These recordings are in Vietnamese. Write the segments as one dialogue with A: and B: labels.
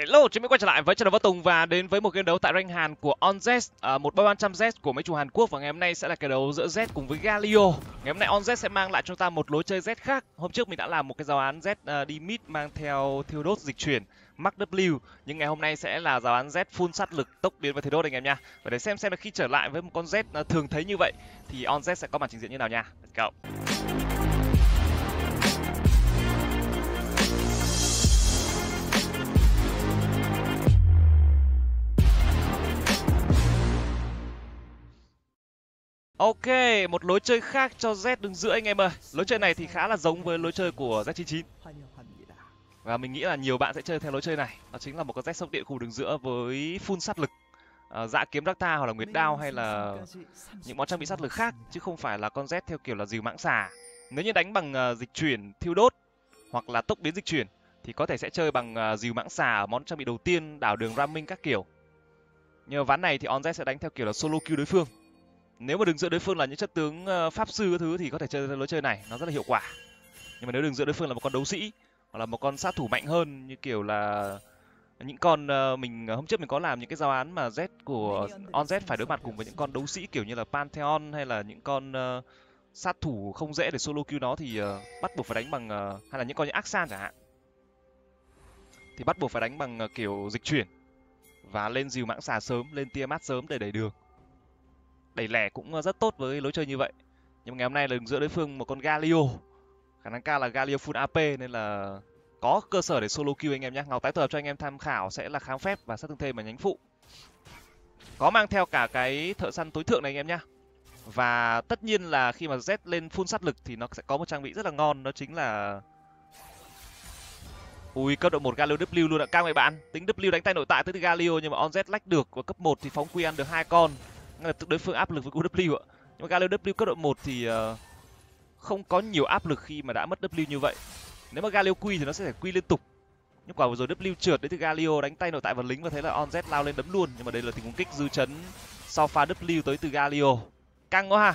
A: Hello, chúng mình quay trở lại với channel Võ Tùng và đến với một game đấu tại rank Hàn của OnZ, một 300Z của mấy chủ Hàn Quốc, và ngày hôm nay sẽ là cái đấu giữa Z cùng với Galio. Ngày hôm nay OnZ sẽ mang lại cho ta một lối chơi Z khác. Hôm trước mình đã làm một cái giáo án Z đi mid mang theo thiêu đốt dịch chuyển, mắc W, nhưng ngày hôm nay sẽ là giáo án Z full sát lực, tốc biến và thiêu đốt anh em nha. Và để xem là khi trở lại với một con Z thường thấy như vậy thì OnZ sẽ có màn trình diễn như nào nha. Let's go. Ok, một lối chơi khác cho Z đứng giữa anh em ơi. Lối chơi này thì khá là giống với lối chơi của Z99. Và mình nghĩ là nhiều bạn sẽ chơi theo lối chơi này. Đó chính là một con Z sốc điện khu đứng giữa với full sát lực, dạ kiếm Drakta hoặc là Nguyệt Đao hay là những món trang bị sát lực khác, chứ không phải là con Z theo kiểu là dìu mãng xà. Nếu như đánh bằng dịch chuyển thiêu đốt hoặc là tốc biến dịch chuyển thì có thể sẽ chơi bằng dìu mãng xà ở món trang bị đầu tiên, đảo đường Ramming các kiểu. Nhưng mà ván này thì OnZ sẽ đánh theo kiểu là solo kill đối phương. Nếu mà đứng giữa đối phương là những chất tướng pháp sư các thứ thì có thể chơi lối chơi này, nó rất là hiệu quả. Nhưng mà nếu đứng giữa đối phương là một con đấu sĩ hoặc là một con sát thủ mạnh hơn, như kiểu là những con mình hôm trước mình có làm những cái giáo án mà Z của OnZ phải đối mặt cùng với những con đấu sĩ kiểu như là Pantheon hay là những con sát thủ không dễ để solo kill nó thì bắt buộc phải đánh bằng hay là những con như Aksan chẳng hạn, thì bắt buộc phải đánh bằng kiểu dịch chuyển và lên dìu mãng xà sớm, lên Tiamat sớm để đẩy đường. Đẩy lẻ cũng rất tốt với lối chơi như vậy. Nhưng mà ngày hôm nay là đứng giữa đối phương một con Galio, khả năng cao là Galio full AP nên là có cơ sở để solo kill anh em nhé. Ngọc tái tập cho anh em tham khảo sẽ là kháng phép và sát thương thêm và nhánh phụ. Có mang theo cả cái thợ săn tối thượng này anh em nhé. Và tất nhiên là khi mà Z lên full sát lực thì nó sẽ có một trang bị rất là ngon, đó chính là ui, cấp độ 1 Galio W luôn ạ. Cao vậy bạn. Tính W đánh tay nội tại tới từ Galio nhưng mà OnZ lách được, và cấp 1 thì phóng quy ăn được 2 con. Ngay lập tức đối phương áp lực với cú W ạ. Nhưng mà Galio W cấp độ 1 thì không có nhiều áp lực khi mà đã mất W như vậy. Nếu mà Galio quy thì nó sẽ phải quy liên tục. Nhưng quả vừa rồi W trượt đến từ Galio đánh tay nội tại vào lính và thấy là OnZ lao lên đấm luôn. Nhưng mà đây là tình huống kích dư chấn sau pha W tới từ Galio. Căng quá ha.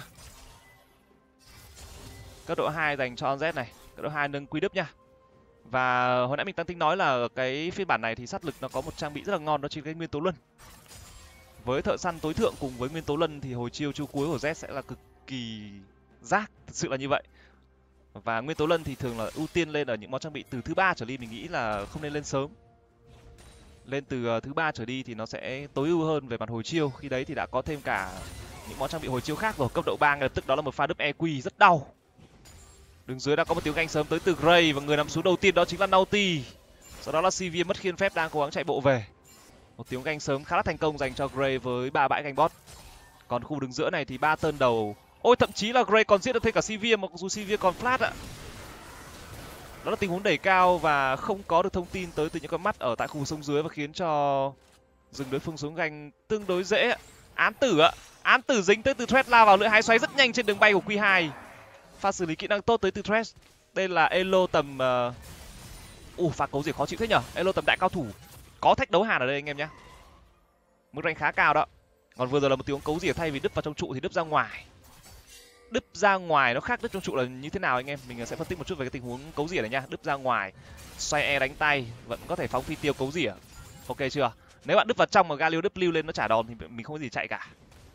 A: Cấp độ 2 dành cho OnZ này. Cấp độ 2 nâng quy đúp nha. Và hồi nãy mình tăng tính nói là cái phiên bản này thì sát lực nó có một trang bị rất là ngon, đó chính là cái Nguyên Tố Luân. Với thợ săn tối thượng cùng với Nguyên Tố Luân thì hồi chiêu chu cuối của Z sẽ là cực kỳ rác, thực sự là như vậy. Và Nguyên Tố Luân thì thường là ưu tiên lên ở những món trang bị từ thứ 3 trở đi, mình nghĩ là không nên lên sớm. Lên từ thứ 3 trở đi thì nó sẽ tối ưu hơn về mặt hồi chiêu, khi đấy thì đã có thêm cả những món trang bị hồi chiêu khác rồi. Cấp độ 3 ngay lập tức đó là một pha đúp EQ rất đau. Đứng dưới đã có một tiếng ganh sớm tới từ Gray và người nằm xuống đầu tiên đó chính là Naughty. Sau đó là CV mất khiên phép đang cố gắng chạy bộ về. Một tiếng ganh sớm khá là thành công dành cho Gray với 3 bãi ganh bot. Còn khu đứng giữa này thì 3 turn đầu. Ôi, thậm chí là Gray còn giết được thêm cả CV mặc dù CV còn flat ạ. Đó là tình huống đẩy cao và không có được thông tin tới từ những con mắt ở tại khu sông dưới và khiến cho dừng đối phương xuống ganh tương đối dễ. Án tử ạ. Án tử dính tới từ Thread lao vào lưỡi hái xoáy rất nhanh trên đường bay của Q2. Pha xử lý kỹ năng tốt tới từ Thread. Đây là Elo tầm pha cấu gì khó chịu thế nhở. Elo tầm đại cao thủ. Có thách đấu Hàn ở đây anh em nhé. Mức rank khá cao đó. Còn vừa rồi là một tiếng cấu rỉa, thay vì đứt vào trong trụ thì đứt ra ngoài. Đứt ra ngoài nó khác đứt trong trụ là như thế nào anh em? Mình sẽ phân tích một chút về cái tình huống cấu rỉa này nha. Đứt ra ngoài, xoay E đánh tay, vẫn có thể phóng phi tiêu cấu rỉa. Ok chưa? Nếu bạn đứt vào trong mà Galio W lên nó trả đòn thì mình không có gì chạy cả.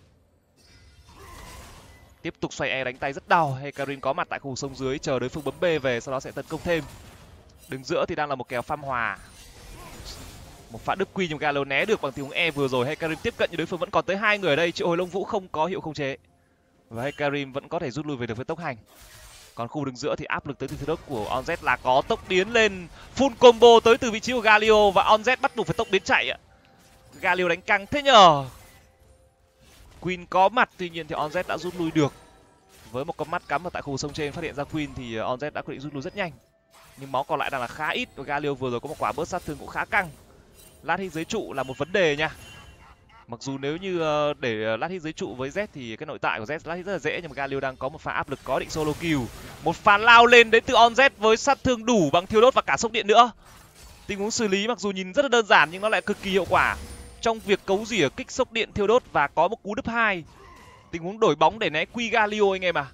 A: Tiếp tục xoay E đánh tay rất đau. Hecarim có mặt tại khu sông dưới chờ đối phương bấm B về, sau đó sẽ tấn công thêm. Đứng giữa thì đang là một kèo phăm hòa. Một pha đứt quy nhưng Galio né được bằng tình huống E vừa rồi. Hecarim tiếp cận nhưng đối phương vẫn còn tới 2 người ở đây. Triệu hồi Long Vũ không có hiệu không chế. Và Hecarim vẫn có thể rút lui về được với tốc hành. Còn khu đứng giữa thì áp lực tới từ thứ đất của OnZ là có tốc biến lên full combo tới từ vị trí của Galio và OnZ bắt buộc phải tốc biến chạy ạ. Galio đánh căng thế nhờ. Queen có mặt, tuy nhiên thì OnZ đã rút lui được. Với một con mắt cắm ở tại khu sông trên phát hiện ra Queen thì OnZ đã quyết định rút lui rất nhanh. Nhưng máu còn lại đang là khá ít và Galio vừa rồi có một quả bớt sát thương cũng khá căng. Lát hit dưới trụ là một vấn đề nha. Mặc dù nếu như để lát hit dưới trụ với Z thì cái nội tại của Z lát hit rất là dễ, nhưng mà Galio đang có một pha áp lực có định solo kill. Một pha lao lên đến từ OnZ với sát thương đủ bằng thiêu đốt và cả sốc điện nữa. Tình huống xử lý mặc dù nhìn rất là đơn giản nhưng nó lại cực kỳ hiệu quả trong việc cấu rỉa kích sốc điện thiêu đốt và có một cú đúp 2. Tình huống đổi bóng để né quy Galio anh em à.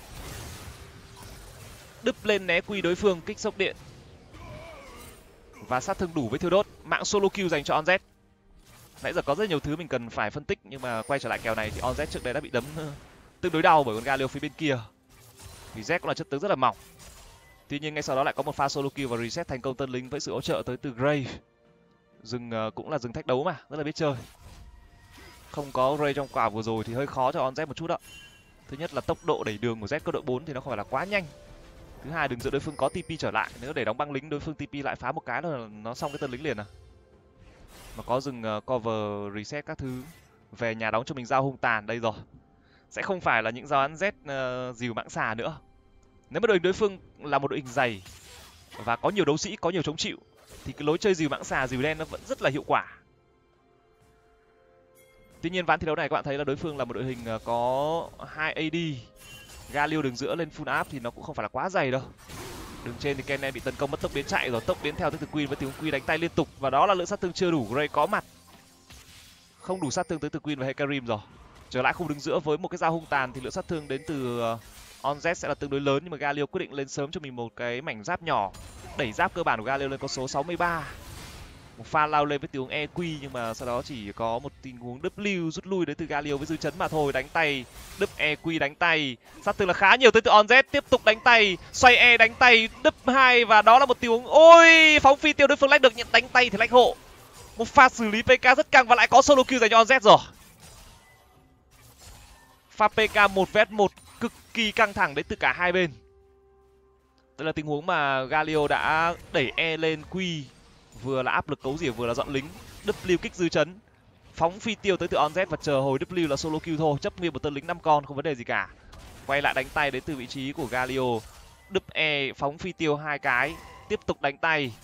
A: Đúp lên né quy đối phương kích sốc điện. và sát thương đủ với thiêu đốt. Mạng solo kill dành cho Onz. Nãy giờ có rất nhiều thứ mình cần phải phân tích, nhưng mà quay trở lại kèo này thì Onz trước đây đã bị đấm tương đối đau bởi con Galio phía bên kia. Vì Z cũng là chất tướng rất là mỏng. Tuy nhiên ngay sau đó lại có một pha solo kill và reset thành công tân lính với sự hỗ trợ tới từ Gray. Rừng cũng là rừng thách đấu mà, rất là biết chơi. Không có Gray trong quả vừa rồi thì hơi khó cho Onz một chút ạ. Thứ nhất là tốc độ đẩy đường của Z cấp độ 4 thì nó không phải là quá nhanh. Thứ hai, đường giữa đối phương có TP trở lại, nếu để đóng băng lính đối phương TP lại phá một cái là nó xong cái tân lính liền à. Mà có rừng cover reset các thứ, về nhà đóng cho mình dao hung tàn đây rồi. Sẽ không phải là những dao án Z dìu mãng xà nữa. Nếu mà đội hình đối phương là một đội hình dày và có nhiều đấu sĩ, có nhiều chống chịu thì cái lối chơi dìu mãng xà, dìu đen nó vẫn rất là hiệu quả. Tuy nhiên ván thi đấu này các bạn thấy là đối phương là một đội hình có 2 AD. Galio đường giữa lên full áp thì nó cũng không phải là quá dày đâu. Đường trên thì Kennen bị tấn công mất tốc biến chạy rồi, tốc biến theo tới từ Queen với tiếng Queen đánh tay liên tục và đó là lượng sát thương chưa đủ. Gray có mặt, không đủ sát thương tới từ Queen và Hecarim rồi. Trở lại khung đường giữa với một cái dao hung tàn thì lượng sát thương đến từ Onz sẽ là tương đối lớn, nhưng mà Galio quyết định lên sớm cho mình một cái mảnh giáp nhỏ, đẩy giáp cơ bản của Galio lên con số 63. Một pha lao lên với tiếng EQ nhưng mà sau đó chỉ có một tình huống W rút lui đến từ Galio với dư chấn mà thôi. Đánh tay, EQ đánh tay, sát thương là khá nhiều tới từ Onz, tiếp tục đánh tay, xoay E đánh tay, W2 và đó là một tình huống. Ôi, phóng phi tiêu đối phương lách được, nhận đánh tay thì lách hộ. Một pha xử lý PK rất căng và lại có solo kill dành cho Onz rồi. Pha PK 1v1 cực kỳ căng thẳng đến từ cả hai bên. Đây là tình huống mà Galio đã đẩy E lên Q, vừa là áp lực cấu rỉa vừa là dọn lính. W kích dư chấn, phóng phi tiêu tới từ Onz và chờ hồi W là solo kill thôi, chấp nguyên một tên lính 5 con không vấn đề gì cả. Quay lại đánh tay đến từ vị trí của Galio. E phóng phi tiêu 2 cái, tiếp tục đánh tay,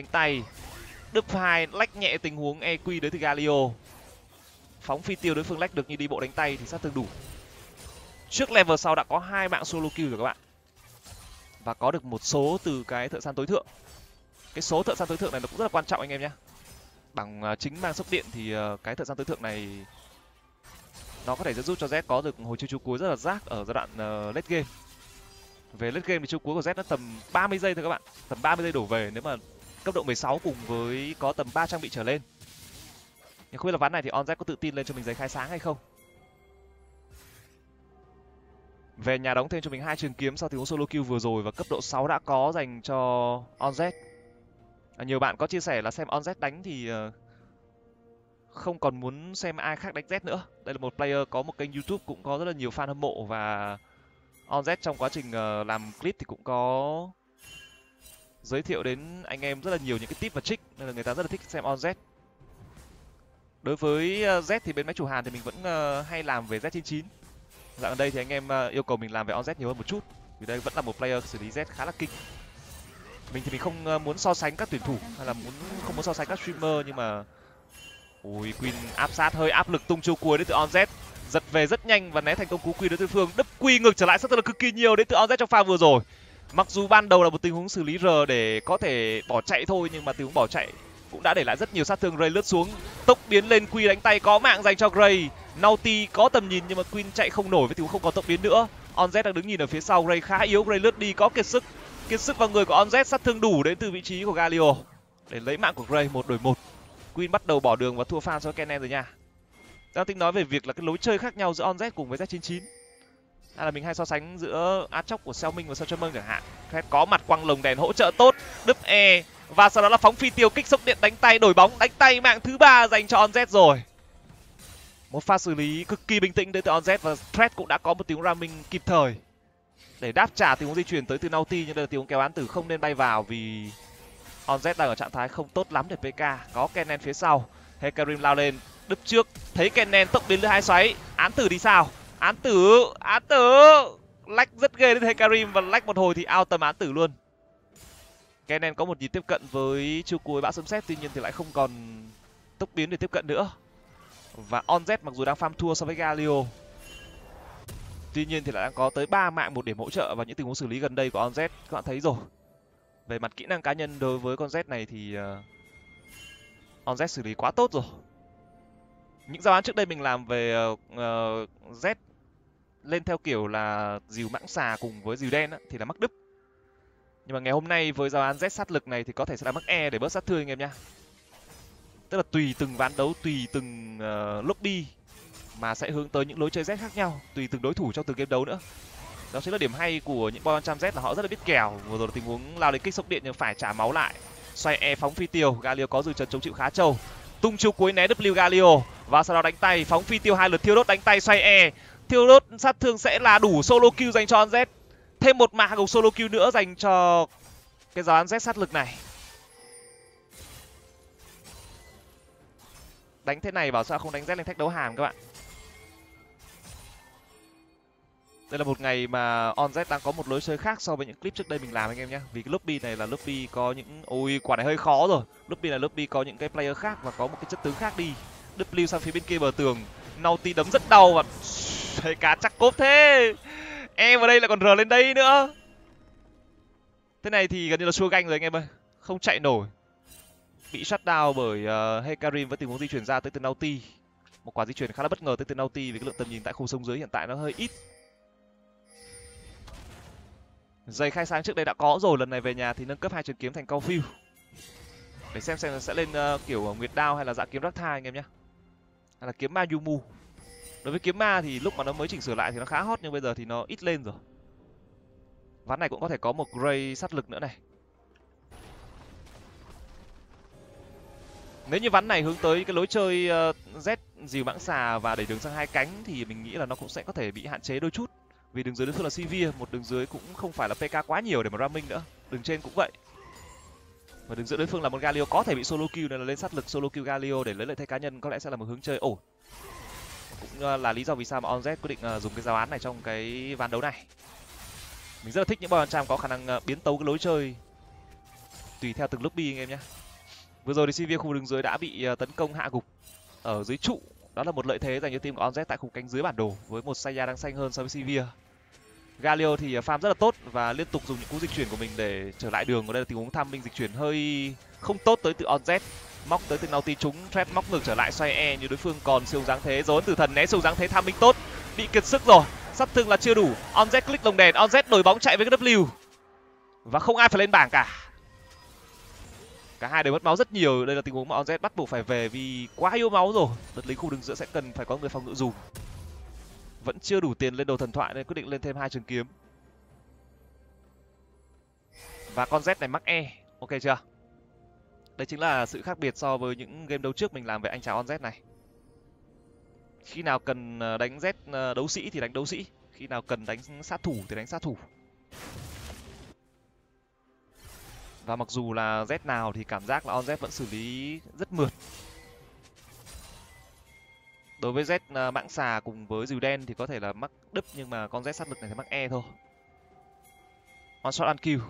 A: W2 lách nhẹ tình huống EQ đến từ Galio. Phóng phi tiêu đối phương lách được như đi bộ đánh tay thì sát thương đủ. Trước level sau đã có 2 mạng solo kill rồi các bạn. Và có được một số từ cái thợ săn tối thượng. Cái số thợ săn tối thượng này nó cũng rất là quan trọng anh em nhé. Bằng chính mang sốc điện thì cái thợ săn tối thượng này nó có thể sẽ giúp cho Z có được hồi chiêu cuối rất là rác ở giai đoạn late game. Về late game thì chiêu cuối của Z nó tầm 30 giây thôi các bạn. Tầm 30 giây đổ về nếu mà cấp độ 16 cùng với có tầm 3 trang bị trở lên. Nhưng không biết là ván này thì Onz có tự tin lên cho mình giấy khai sáng hay không. Về nhà đóng thêm cho mình 2 trường kiếm sau tình huống solo kill vừa rồi và cấp độ 6 đã có dành cho Onz. Nhiều bạn có chia sẻ là xem Onz đánh thì không còn muốn xem ai khác đánh Z nữa. Đây là một player có một kênh YouTube cũng có rất là nhiều fan hâm mộ và Onz trong quá trình làm clip thì cũng có giới thiệu đến anh em rất là nhiều những cái tip và trick nên là người ta rất là thích xem Onz. Đối với Z thì bên máy chủ Hàn thì mình vẫn hay làm về Z99. Dạo gần đây thì anh em yêu cầu mình làm về Onz nhiều hơn một chút vì đây vẫn là một player xử lý Z khá là kinh. Mình thì mình không muốn so sánh các tuyển thủ hay là không muốn so sánh các streamer, nhưng mà ui Queen áp sát, hơi áp lực tung chiêu cuối đến từ Onz, giật về rất nhanh và né thành công cú Queen đến đối phương. Quy ngược trở lại sát thương là cực kỳ nhiều đến từ Onz trong pha vừa rồi. Mặc dù ban đầu là một tình huống xử lý R để có thể bỏ chạy thôi, nhưng mà tình huống bỏ chạy cũng đã để lại rất nhiều sát thương. Gray lướt xuống, tốc biến lên Quy đánh tay, có mạng dành cho Gray. Naughty có tầm nhìn nhưng mà Queen chạy không nổi với tình huống không có tốc biến nữa. Onz đang đứng nhìn ở phía sau, Gray khá yếu, Gray lướt đi có kiệt sức vào người của Onz, sát thương đủ đến từ vị trí của Galio để lấy mạng của Gray. 1 đổi 1. Queen bắt đầu bỏ đường và thua fan cho Kennen rồi nha. Đang tính nói về việc là cái lối chơi khác nhau giữa Onz cùng với Z99. Hay là mình hay so sánh giữa át chóc của Seo Minh và Seo Chun Meng chẳng hạn. Fred có mặt quăng lồng đèn hỗ trợ tốt, E và sau đó là phóng phi tiêu kích sốc điện đánh tay, đổi bóng đánh tay, mạng thứ 3 dành cho Onz rồi. Một pha xử lý cực kỳ bình tĩnh đến từ Onz và Fred cũng đã có một tiếng ramming kịp thời để đáp trả tình huống di chuyển tới từ Naughty, nhưng đây là tình huống kéo án tử không nên bay vào vì Onz đang ở trạng thái không tốt lắm để PK. Có Kennen phía sau, Hecarim lao lên, đứt trước, thấy Kennen tốc biến lưỡi 2 xoáy, án tử đi sao? Án tử lách rất ghê đến Hecarim và lách một hồi thì out tầm án tử luôn. Kennen có một nhịp tiếp cận với chiêu cuối bão sấm sét, tuy nhiên thì lại không còn tốc biến để tiếp cận nữa. Và Onz mặc dù đang farm thua so với Galio, tuy nhiên thì lại đang có tới 3 mạng 1 điểm hỗ trợ và những tình huống xử lý gần đây của Onz các bạn thấy rồi. Về mặt kỹ năng cá nhân đối với con Z này thì Onz xử lý quá tốt rồi. Những giao án trước đây mình làm về Z lên theo kiểu là dìu mãng xà cùng với dìu đen á, thì là mắc đứt. Nhưng mà ngày hôm nay với giáo án Z sát lực này thì có thể sẽ là mắc E để bớt sát thương anh em nhá. Tức là tùy từng ván đấu, tùy từng lobby mà sẽ hướng tới những lối chơi Z khác nhau, tùy từng đối thủ trong từng game đấu nữa. Đó chính là điểm hay của những boy 100Z là họ rất là biết kèo. Vừa rồi là tình huống lao đến kích sốc điện nhưng phải trả máu lại. Xoay E phóng phi tiêu, Galio có dư chấn chống chịu khá trâu. Tung chiêu cuối né W Galio và sau đó đánh tay, phóng phi tiêu 2 lượt thiêu đốt đánh tay xoay E. Thiêu đốt sát thương sẽ là đủ solo kill dành cho Z. Thêm một mã cùng solo kill nữa dành cho cái giáo án Z sát lực này. Đánh thế này bảo sao không đánh Z lên thách đấu hàm các bạn. Đây là một ngày mà OnZ đang có một lối chơi khác so với những clip trước đây mình làm anh em nhé. Vì cái lobby này là lobby có những... Ôi, quả này hơi khó rồi. Lobby là lobby có những cái player khác và có một cái chất tướng khác đi. W sang phía bên kia bờ tường. Naughty đấm rất đau và... Thấy cá chắc cốp thế. Em vào đây lại còn R lên đây nữa. Thế này thì gần như là xua ganh rồi anh em ơi. Không chạy nổi. Bị shutdown bởi Hecarim với tình huống di chuyển ra tới từ Naughty. Một quả di chuyển khá là bất ngờ tới từ Naughty vì cái lượng tầm nhìn tại khu sông dưới hiện tại nó hơi ít. Giày khai sáng trước đây đã có rồi, lần này về nhà thì nâng cấp 2 trường kiếm thành Caulfield. Để xem sẽ lên kiểu Nguyệt Đao hay là dạ kiếm Rakthai anh em nhé. Hay là kiếm ma Yumu. Đối với kiếm ma thì lúc mà nó mới chỉnh sửa lại thì nó khá hot nhưng bây giờ thì nó ít lên rồi. Ván này cũng có thể có một Grey sát lực nữa này. Nếu như ván này hướng tới cái lối chơi Z dìu mãng xà và đẩy đường sang hai cánh thì mình nghĩ là nó cũng sẽ có thể bị hạn chế đôi chút. Vì đường dưới đối phương là Sivir, một đường dưới cũng không phải là PK quá nhiều để mà Ramming nữa. Đường trên cũng vậy. Và đường giữa đối phương là một Galio có thể bị solo kill nên là lên sát lực solo kill Galio để lấy lợi thế cá nhân có lẽ sẽ là một hướng chơi ổn. Cũng là lý do vì sao mà OnZ quyết định dùng cái giáo án này trong cái ván đấu này. Mình rất là thích những boy 100 có khả năng biến tấu cái lối chơi tùy theo từng lobby anh em nhé. Vừa rồi thì Sivir khu đường dưới đã bị tấn công hạ gục ở dưới trụ. Đó là một lợi thế dành cho team của OnZ tại khu cánh dưới bản đồ với một Saya đang xanh hơn so với Sivir. Galio thì farm rất là tốt và liên tục dùng những cú dịch chuyển của mình để trở lại đường. Ở đây là tình huống tham minh dịch chuyển hơi không tốt tới từ OnZ. Móc tới từ Naughty trúng, Trap móc ngược trở lại xoay E như đối phương còn siêu dáng thế. Dấu ấn tử thần né siêu dáng thế tham minh tốt. Bị kiệt sức rồi, sát thương là chưa đủ. OnZ click lồng đèn, OnZ đổi bóng chạy với cái W. Và không ai phải lên bảng cả. Cả hai đều mất máu rất nhiều. Đây là tình huống mà OnZ bắt buộc phải về vì quá yếu máu rồi. Đợt lính khu đường giữa sẽ cần phải có người phòng ngự dùm. Vẫn chưa đủ tiền lên đồ thần thoại nên quyết định lên thêm 2 trường kiếm. Và con Z này mắc E. Ok chưa? Đây chính là sự khác biệt so với những game đấu trước mình làm về anh chàng OnZ này. Khi nào cần đánh Z đấu sĩ thì đánh đấu sĩ. Khi nào cần đánh sát thủ thì đánh sát thủ. Và mặc dù là Z nào thì cảm giác là OnZ vẫn xử lý rất mượt. Đối với Z mãng xà cùng với dìu đen thì có thể là mắc đứt nhưng mà con Z sát lực này thì mắc E thôi. One shot ăn kill.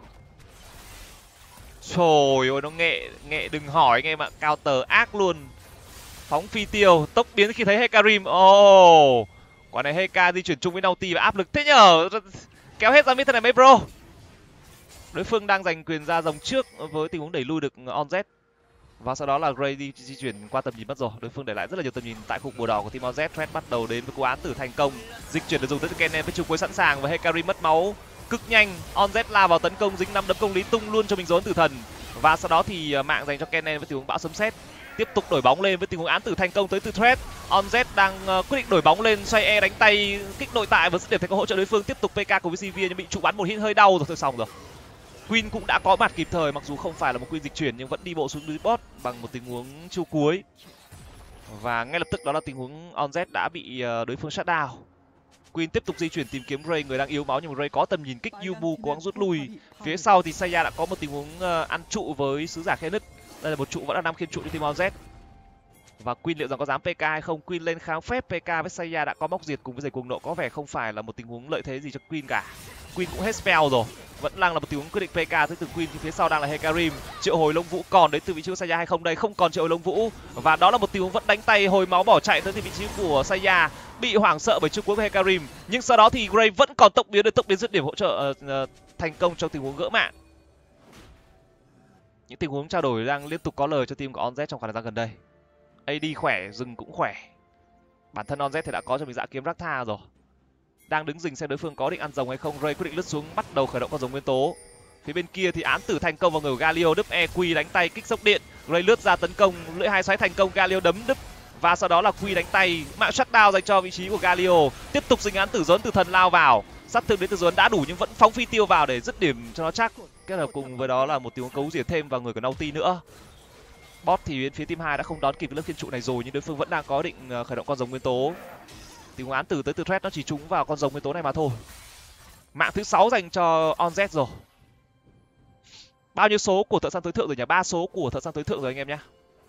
A: Trời ơi nó nghệ đừng hỏi anh em ạ, counter ác luôn. Phóng phi tiêu, tốc biến khi thấy Hecarim. Oh, quả này Heka di chuyển chung với Naughty và áp lực thế nhở. Kéo hết ra mid thế này mấy bro. Đối phương đang giành quyền ra rồng trước với tình huống đẩy lui được OnZ. Và sau đó là Grey di chuyển qua tầm nhìn mất rồi. Đối phương để lại rất là nhiều tầm nhìn tại khu bùa đỏ của team OnZ. Threat bắt đầu đến với cú án tử thành công. Dịch chuyển được dùng tới Kennen với chiêu cuối sẵn sàng và Hecarim mất máu cực nhanh. OnZ lao vào tấn công dính 5 đấm công lý tung luôn cho mình dấu ấn tử thần. Và sau đó thì mạng dành cho Kennen với tình huống bão sấm sét. Tiếp tục đổi bóng lên với tình huống án tử thành công tới từ Threat. OnZ đang quyết định đổi bóng lên xoay E đánh tay kích nội tại và dứt điểm thành công hỗ trợ đối phương. Tiếp tục PK cùng với Sivir nhưng bị trụ bắn một hit hơi đau rồi, thôi xong rồi. Queen cũng đã có mặt kịp thời, mặc dù không phải là một Queen dịch chuyển nhưng vẫn đi bộ xuống dưới bot bằng một tình huống chiêu cuối. Và ngay lập tức đó là tình huống OnZ đã bị đối phương shutdown. Queen tiếp tục di chuyển tìm kiếm Ray, người đang yếu máu nhưng mà Ray có tầm nhìn kích Yumu cố gắng rút lui. Phía sau thì Saya đã có một tình huống ăn trụ với sứ giả khe nứt. Đây là một trụ vẫn là 5 khiên trụ cho team OnZ. Và Queen liệu rằng có dám PK hay không? Queen lên kháng phép PK với Saya đã có móc diệt cùng với giày cuồng nộ, có vẻ không phải là một tình huống lợi thế gì cho Queen cả. Queen cũng hết spell rồi, vẫn đang là một tình huống quyết định PK tới từ Queen. Thì phía sau đang là Hecarim. Triệu hồi lông vũ còn đến từ vị trí của Saya hay không đây? Không còn triệu hồi lông vũ và đó là một tình huống vẫn đánh tay hồi máu bỏ chạy tới từ vị trí của Saya, bị hoảng sợ bởi chiêu cuối của Hecarim. Nhưng sau đó thì Gray vẫn còn tốc biến, được tốc biến dứt điểm hỗ trợ thành công trong tình huống gỡ mạng. Những tình huống trao đổi đang liên tục có lời cho team của OnZ trong khoảng thời gian gần đây. AD khỏe, rừng cũng khỏe. Bản thân OnZ thì đã có cho mình dạ kiếm Rakthai rồi. Đang đứng rình xem đối phương có định ăn rồng hay không. Ray quyết định lướt xuống bắt đầu khởi động con rồng nguyên tố. Phía bên kia thì án tử thành công vào người của Galio, đúp EQ đánh tay kích sốc điện, Gray lướt ra tấn công, lưỡi hai xoáy thành công, Galio đấm đúp và sau đó là Quy đánh tay, mạng shutdown dành cho vị trí của Galio, tiếp tục dính án tử dấn từ thần lao vào, sát thương đến từ dấn đã đủ nhưng vẫn phóng phi tiêu vào để dứt điểm cho nó chắc. Kết hợp cùng với đó là một tiếng cấu rỉa thêm vào người của Naughty nữa. Bot thì bên phía team 2 đã không đón kịp lớp thiên trụ này rồi nhưng đối phương vẫn đang có định khởi động con rồng nguyên tố. Tiếng án tử tới từ threat nó chỉ trúng vào con rồng nguyên tố này mà thôi. Mạng thứ 6 dành cho OnZ rồi. Bao nhiêu số của thợ săn tối thượng rồi nhỉ? 3 số của thợ săn tối thượng rồi anh em nhé.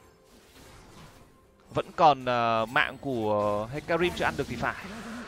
A: Vẫn còn mạng của Hecarim chưa ăn được thì phải.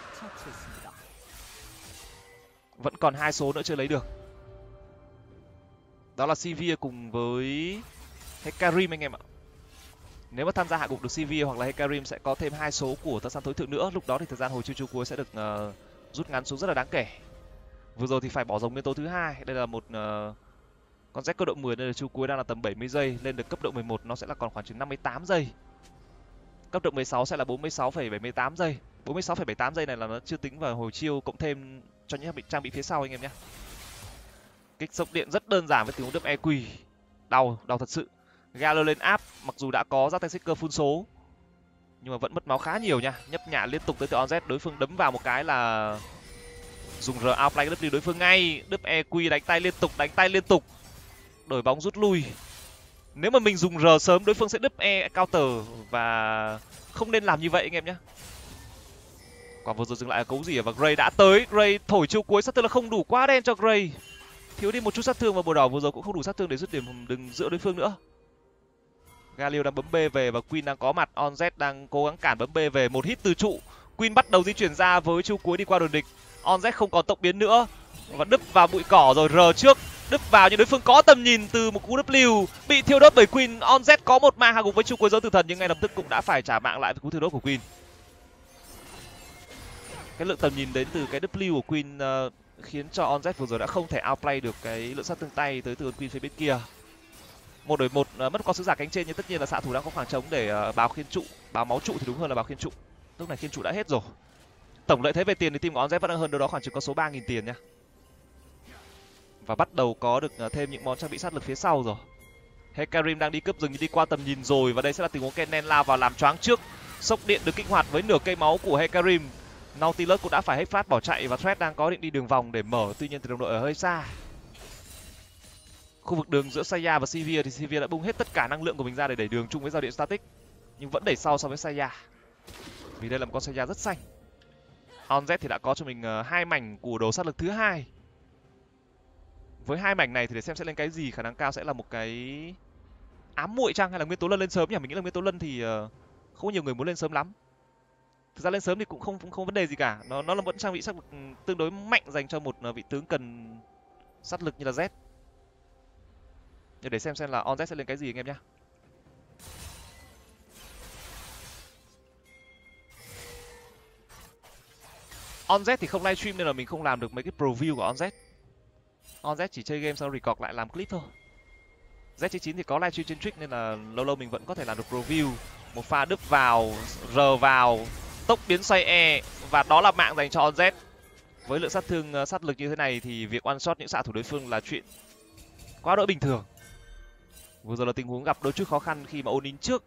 A: Vẫn còn 2 số nữa chưa lấy được. Đó là Sivir cùng với Hecarim anh em ạ. Nếu mà tham gia hạ gục được Sivir hoặc là Hecarim sẽ có thêm 2 số của thợ săn tối thượng nữa. Lúc đó thì thời gian hồi chiêu cuối sẽ được rút ngắn xuống rất là đáng kể. Vừa rồi thì phải bỏ rồng nguyên tố thứ 2. Đây là một con Z cấp độ 10 nên là chiêu cuối đang là tầm 70 giây, lên được cấp độ 11 nó sẽ là còn khoảng chừng 58 giây. Cấp độ 16 sẽ là 46,78 giây. 46,78 giây này là nó chưa tính vào hồi chiêu cộng thêm cho những trang bị phía sau anh em nhé. Kích sốc điện rất đơn giản với tiếng đâm EQ. Đau thật sự. Galo lên áp mặc dù đã có giác tay Seeker full số nhưng mà vẫn mất máu khá nhiều nha. Nhấp nhả liên tục tới từ OnZ, đối phương đấm vào một cái là dùng R outplay W đối phương ngay. Đúp EQ đánh tay liên tục. Đổi bóng rút lui. Nếu mà mình dùng R sớm đối phương sẽ đúp E counter và không nên làm như vậy anh em nhé. Quả vừa rồi dừng lại ở cấu rỉa và Gray đã tới. Gray thổi chiêu cuối sát thương là không đủ, quá đen cho Gray. Thiếu đi một chút sát thương và bồ đỏ vừa rồi cũng không đủ sát thương để dứt điểm đừng giữa đối phương nữa. Galio đang bấm B về và Queen đang có mặt. OnZ đang cố gắng cản bấm B về. Một hit từ trụ. Queen bắt đầu di chuyển ra với chiêu cuối đi qua đường địch. OnZ không còn tốc biến nữa và đúp vào bụi cỏ rồi. R trước đúp vào nhưng đối phương có tầm nhìn từ một cú W bị thiêu đốt bởi Queen. OnZ có một mạng hạ gục với chiêu cuối dấu tử thần nhưng ngay lập tức cũng đã phải trả mạng lại với cú thiêu đốt của Queen. Cái lượng tầm nhìn đến từ cái W của Queen khiến cho OnZ vừa rồi đã không thể outplay được cái lượng sát thương tay tới từ Queen phía bên kia. 1 đối 1 mất con sứ giả cánh trên nhưng tất nhiên là xạ thủ đang có khoảng trống để báo khiên trụ, báo máu trụ thì đúng hơn là báo khiên trụ. Lúc này khiên trụ đã hết rồi. Tổng lợi thế về tiền thì team của OnZ vẫn đang hơn đâu đó khoảng chừng có số 3.000 tiền nha. Và bắt đầu có được thêm những món trang bị sát lực phía sau rồi. Hecarim đang đi cướp rừng nhưng đi qua tầm nhìn rồi và đây sẽ là tình huống Kennen lao vào làm choáng trước. Sốc điện được kích hoạt với nửa cây máu của Hecarim. Nautilus cũng đã phải hết phát bỏ chạy và Thread đang có định đi đường vòng để mở, tuy nhiên thì đồng đội ở hơi xa. Khu vực đường giữa Saya và Sivir thì Sivir đã bung hết tất cả năng lượng của mình ra để đẩy đường chung với giao điện static nhưng vẫn đẩy sau so với Saya. Vì đây là một con Saya rất xanh. OnZ thì đã có cho mình 2 mảnh của đồ sát lực thứ 2. Với 2 mảnh này thì để xem sẽ lên cái gì, khả năng cao sẽ là một cái ám muội chăng hay là nguyên tố lân lên sớm nhỉ? Mình nghĩ là nguyên tố lân thì không có nhiều người muốn lên sớm lắm. Thực ra lên sớm thì cũng không vấn đề gì cả. Nó là vẫn trang bị sát lực tương đối mạnh dành cho một vị tướng cần sát lực như là Z. Để xem là OnZ sẽ lên cái gì anh em nhé. OnZ thì không livestream nên là mình không làm được mấy cái preview của OnZ. OnZ chỉ chơi game sau record lại làm clip thôi. Z99 thì có livestream trên Twitch nên là lâu lâu mình vẫn có thể làm được preview. Một pha đứt vào, R vào, tốc biến xoay E và đó là mạng dành cho OnZ. Với lượng sát thương sát lực như thế này thì việc one shot những xạ thủ đối phương là chuyện quá đỗi bình thường. Vừa rồi là tình huống gặp đôi chút khó khăn khi mà Onin trước.